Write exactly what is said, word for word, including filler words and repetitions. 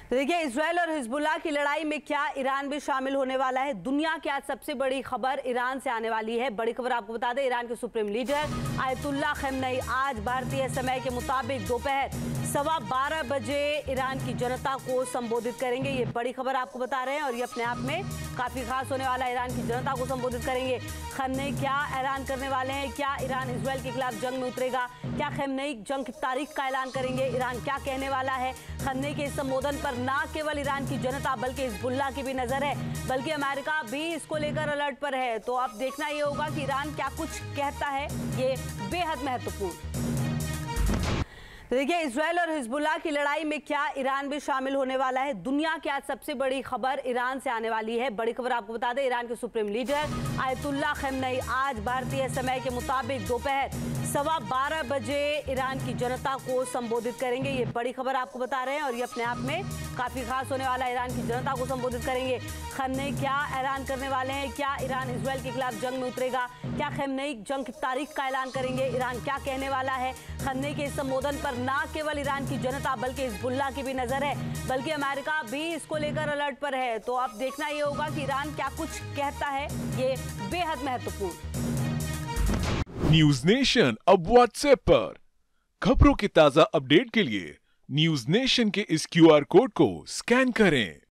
तो देखिए, इजराइल और हिजबुल्लाह की लड़ाई में क्या ईरान भी शामिल होने वाला है। दुनिया की आज सबसे बड़ी खबर ईरान से आने वाली है। बड़ी खबर आपको बता दें, ईरान के सुप्रीम लीडर आयतुल्ला खamenei आज भारतीय समय के मुताबिक दोपहर सवा बारह बजे ईरान की जनता को संबोधित करेंगे। ये बड़ी खबर आपको बता रहे हैं और ये अपने आप में काफी खास होने वाला है। ईरान की जनता को संबोधित करेंगे। खamenei क्या ऐलान करने वाले हैं? क्या ईरान इजराइल के खिलाफ जंग में उतरेगा? क्या खamenei जंग की तारीख का ऐलान करेंगे? ईरान क्या कहने वाला है? खamenei के इस संबोधन पर न केवल ईरान की जनता बल्कि हिजबुल्लाह की भी नजर है, बल्कि अमेरिका भी इसको लेकर अलर्ट पर है। तो अब देखना ये होगा कि ईरान क्या कुछ कहता है। ये बेहद महत्वपूर्ण। तो देखिए, इजराइल और हिजबुल्लाह की लड़ाई में क्या ईरान भी शामिल होने वाला है। दुनिया की आज सबसे बड़ी खबर ईरान से आने वाली है। बड़ी खबर आपको बता दें, ईरान के सुप्रीम लीडर आयतुल्ला खamenei आज भारतीय समय के मुताबिक दोपहर सवा बारह बजे ईरान की जनता को संबोधित करेंगे। ये बड़ी खबर आपको बता रहे हैं और ये अपने आप में काफी खास होने वाला है। ईरान की जनता को संबोधित करेंगे। खamenei क्या ऐलान करने वाले हैं? क्या ईरान इजराइल के खिलाफ जंग में उतरेगा? क्या खamenei जंग की तारीख का ऐलान करेंगे? ईरान क्या कहने वाला है? खamenei के इस संबोधन पर न केवल ईरान की जनता बल्कि हिजबुल्लाह की भी नजर है, बल्कि अमेरिका भी इसको लेकर अलर्ट पर है। तो अब देखना ये होगा कि ईरान क्या कुछ कहता है। ये बेहद महत्वपूर्ण। न्यूज नेशन अब व्हाट्सएप पर खबरों की ताजा अपडेट के लिए न्यूज नेशन के इस क्यूआर कोड को स्कैन करें।